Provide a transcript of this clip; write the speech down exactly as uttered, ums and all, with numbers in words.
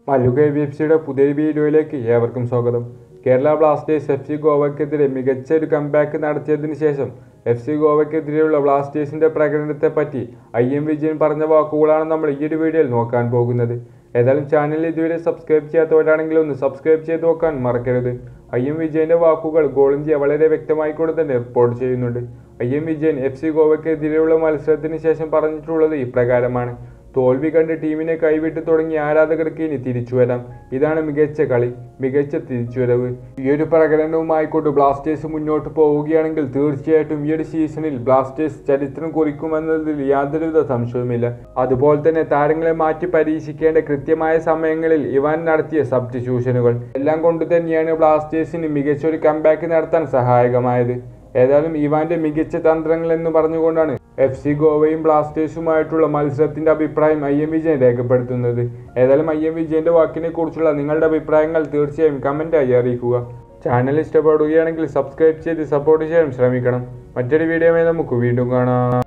മല്ലുക A B F സിയുടെ പുതിയ വീഡിയോയിലേക്ക് ഏവർക്കും സ്വാഗതം. കേരള ബ്ലാസ്റ്റേഴ്സ് എഫ് സി ഗോവയ്ക്കെതിരെ മികച്ച ഒരു കംബാക്ക് നടത്തിയതിന് ശേഷം എഫ് സി ഗോവയ്ക്കെതിരെയുള്ള ബ്ലാസ്റ്റേഴ്സിന്റെ പ്രകടനത്തെ പറ്റി ഐ എം വിജയൻ പറഞ്ഞ വാക്കുകളാണ് നമ്മൾ ഈ ഒരു വീഡിയോയിൽ നോക്കാൻ പോകുന്നത്. ഏതായാലും ചാനൽ ഇതുവരെ സബ്സ്ക്രൈബ് ചെയ്യാത്തവരാണെങ്കിൽ ഒന്ന് സബ്സ്ക്രൈബ് ചെയ്ത് നോക്കാൻ മറക്കരുത്. ഐ എം വിജയന്റെ വാക്കുകൾ ഗോൾ ഇന്ത്യ വളരെ വ്യക്തമായിക്കൊണ്ട് തന്നെ റിപ്പോർട്ട് ചെയ്യുന്നുണ്ട്. I M Vijayan F C ഗോവയ്ക്കെതിരെയുള്ള മത്സരത്തിന് ശേഷം പറഞ്ഞിട്ടുള്ളത് ഇപ്രകാരമാണ്: തോൽവി കണ്ട് ടീമിനെ കൈവിട്ട് തുടങ്ങിയ ആരാധകർക്ക് ഇനി തിരിച്ചു വരാം. ഇതാണ് മികച്ച കളി, മികച്ച തിരിച്ചുവരവ്. ഈ ഒരു പ്രകടനവുമായിക്കൊണ്ട് ബ്ലാസ്റ്റേഴ്സ് മുന്നോട്ട് പോവുകയാണെങ്കിൽ തീർച്ചയായിട്ടും ഈ ഒരു സീസണിൽ ബ്ലാസ്റ്റേഴ്സ് ചരിത്രം കുറിക്കുമെന്നതിൽ യാതൊരുവിധ സംശയവുമില്ല. അതുപോലെ തന്നെ താരങ്ങളെ മാറ്റി പരീക്ഷിക്കേണ്ട കൃത്യമായ സമയങ്ങളിൽ ഇവാൻ നടത്തിയ സബ്സ്റ്റിറ്റ്യൂഷനുകൾ എല്ലാം കൊണ്ട് തന്നെയാണ് ബ്ലാസ്റ്റേഴ്സിന് മികച്ചൊരു കംബാക്ക് നടത്താൻ സഹായകമായത്. ഏതായാലും ഇവാന്റെ മികച്ച തന്ത്രങ്ങൾ എന്ന് പറഞ്ഞുകൊണ്ടാണ് എഫ് സി ഗോവയും ബ്ലാസ്റ്റേഴ്സുമായിട്ടുള്ള മത്സരത്തിന്റെ അഭിപ്രായം ഐ എം വിജയൻ രേഖപ്പെടുത്തുന്നത്. ഏതായാലും ഐ എം വിജയന്റെ വാക്കിനെ കുറിച്ചുള്ള നിങ്ങളുടെ അഭിപ്രായങ്ങൾ തീർച്ചയായും കമന്റായി അറിയിക്കുക. ചാനൽ ഇഷ്ടപ്പെടുകയാണെങ്കിൽ സബ്സ്ക്രൈബ് ചെയ്ത് സപ്പോർട്ട് ചെയ്യാൻ ശ്രമിക്കണം. മറ്റൊരു വീഡിയോയുമായി നമുക്ക് വീണ്ടും കാണാം.